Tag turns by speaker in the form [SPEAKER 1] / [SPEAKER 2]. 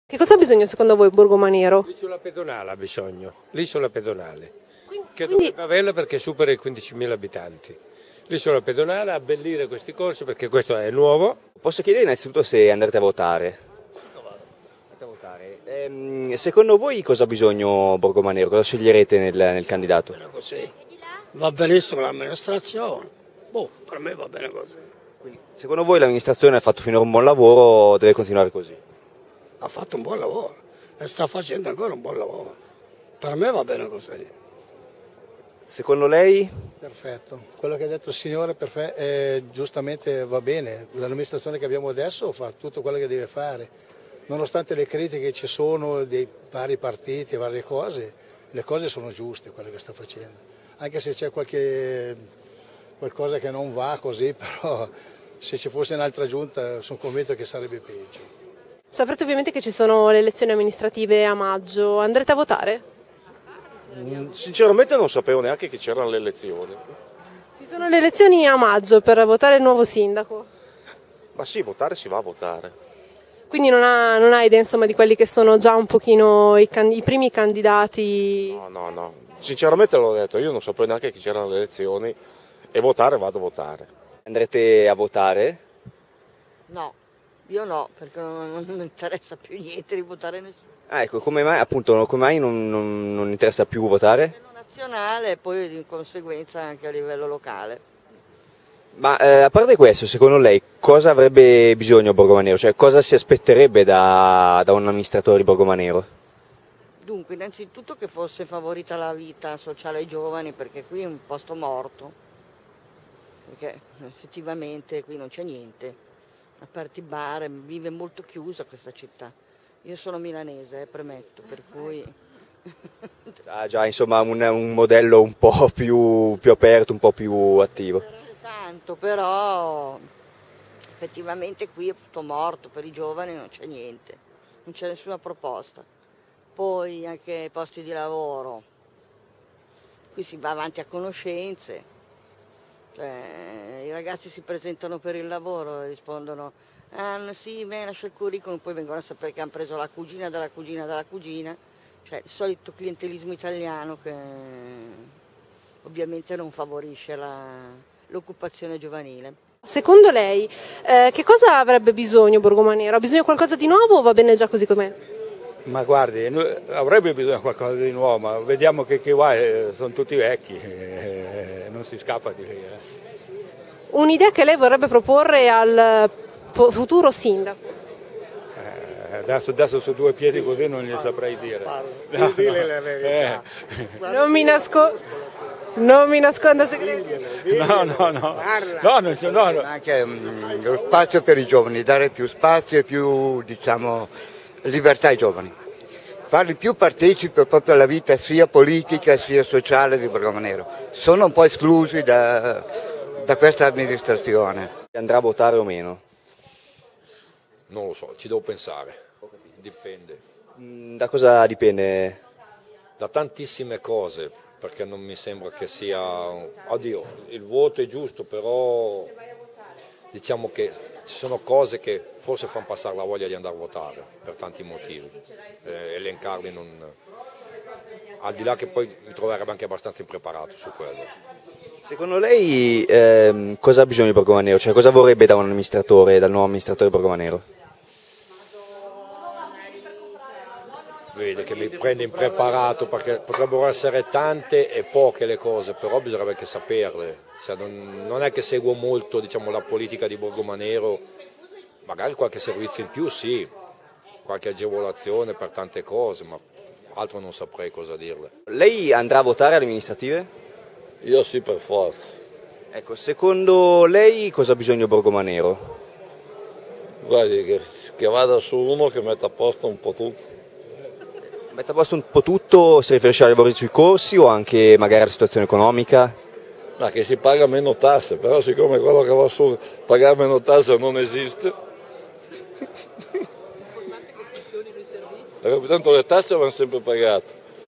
[SPEAKER 1] Che cosa ha bisogno secondo voi Borgomanero?
[SPEAKER 2] L'isola pedonale ha bisogno, l'isola pedonale, che
[SPEAKER 1] Quindi
[SPEAKER 2] dovrebbe averla perché supera i 15.000 abitanti. L'isola pedonale, abbellire questi corsi perché questo è nuovo.
[SPEAKER 3] Posso chiedere innanzitutto se andrete a votare? Andrete a votare. Secondo voi cosa ha bisogno Borgomanero? Cosa sceglierete nel candidato?
[SPEAKER 4] Bene così. Va benissimo l'amministrazione. Per me va bene così.
[SPEAKER 3] Quindi, secondo voi l'amministrazione ha fatto finora un buon lavoro o deve continuare così?
[SPEAKER 4] Ha fatto un buon lavoro e sta facendo ancora un buon lavoro. Per me va bene così.
[SPEAKER 3] Secondo lei?
[SPEAKER 5] Perfetto, quello che ha detto il signore giustamente va bene, l'amministrazione che abbiamo adesso fa tutto quello che deve fare, nonostante le critiche che ci sono dei vari partiti e varie cose, le cose sono giuste quelle che sta facendo, anche se c'è qualcosa che non va così, però se ci fosse un'altra giunta sono convinto che sarebbe peggio.
[SPEAKER 1] saprete ovviamente che ci sono le elezioni amministrative a maggio, andrete a votare?
[SPEAKER 6] Sinceramente non sapevo neanche che c'erano le elezioni.
[SPEAKER 1] Ci sono le elezioni a maggio per votare il nuovo sindaco,
[SPEAKER 6] Ma sì, votare si va a votare.
[SPEAKER 1] quindi non ha idea insomma di quelli che sono già un pochino i primi candidati.
[SPEAKER 6] No. Sinceramente l'ho detto, io non sapevo neanche che c'erano le elezioni e votare vado a votare.
[SPEAKER 3] Andrete a votare?
[SPEAKER 7] No, io no, perché non mi interessa più niente di votare nessuno.
[SPEAKER 3] Ah, ecco, come mai non interessa più votare?
[SPEAKER 7] A livello nazionale e poi di conseguenza anche a livello locale.
[SPEAKER 3] Ma a parte questo, secondo lei cosa avrebbe bisogno Borgomanero? Cioè cosa si aspetterebbe da un amministratore di Borgomanero?
[SPEAKER 7] Dunque, innanzitutto che fosse favorita la vita sociale ai giovani, perché qui è un posto morto, perché effettivamente qui non c'è niente, a parte i bar, vive molto chiusa questa città. Io sono milanese, premetto, per cui...
[SPEAKER 3] Ha già insomma un modello un po' più aperto, un po' più attivo.
[SPEAKER 7] Tanto, però effettivamente qui è tutto morto, per i giovani non c'è niente, non c'è nessuna proposta. Poi anche i posti di lavoro, qui si va avanti a conoscenze, cioè, i ragazzi si presentano per il lavoro e rispondono sì, me lascia il curriculum, poi vengono a sapere che hanno preso la cugina della cugina della cugina, cioè il solito clientelismo italiano che ovviamente non favorisce l'occupazione giovanile.
[SPEAKER 1] Secondo lei che cosa avrebbe bisogno Borgomanero? Ha bisogno di qualcosa di nuovo o va bene già così com'è?
[SPEAKER 2] Ma guardi, avrebbe bisogno di qualcosa di nuovo, ma vediamo che va, sono tutti vecchi, non si scappa di lì.
[SPEAKER 1] Un'idea che lei vorrebbe proporre al futuro sindaco?
[SPEAKER 2] Adesso su due piedi così non gli saprei dire.
[SPEAKER 5] Dile la verità.
[SPEAKER 1] Non mi nascondo segreti.
[SPEAKER 2] No.
[SPEAKER 8] Anche lo spazio per i giovani, dare più spazio e più, libertà ai giovani. Farli più partecipi proprio alla vita sia politica sia sociale di Borgomanero. Sono un po' esclusi da questa amministrazione.
[SPEAKER 3] Andrà a votare o meno?
[SPEAKER 9] Non lo so, ci devo pensare, dipende.
[SPEAKER 3] Da cosa dipende?
[SPEAKER 9] Da tantissime cose, perché non mi sembra che sia... Oddio, il voto è giusto, però diciamo che ci sono cose che forse fanno passare la voglia di andare a votare, per tanti motivi. Elencarli non... Al di là che poi mi troverebbe anche abbastanza impreparato su quello.
[SPEAKER 3] Secondo lei cosa ha bisogno di Borgomanero? Cioè cosa vorrebbe da un amministratore, dal nuovo amministratore Borgomanero?
[SPEAKER 9] Vede che mi prende impreparato perché potrebbero essere tante e poche le cose, però bisognerebbe anche saperle. Cioè, non è che seguo molto la politica di Borgomanero, magari qualche servizio in più sì, qualche agevolazione per tante cose, ma altro non saprei cosa dirle.
[SPEAKER 3] Lei andrà a votare alle amministrative?
[SPEAKER 10] Io sì, per forza.
[SPEAKER 3] Ecco, secondo lei cosa ha bisogno Borgomanero?
[SPEAKER 10] Guardi, che vada su uno che metta a posto un po' tutto.
[SPEAKER 3] Mette a posto un po' tutto, si riferisce ai lavori sui corsi o anche magari alla situazione economica?
[SPEAKER 10] Ma che si paga meno tasse, però siccome quello che va su pagare meno tasse non esiste, tanto le tasse vanno sempre pagate.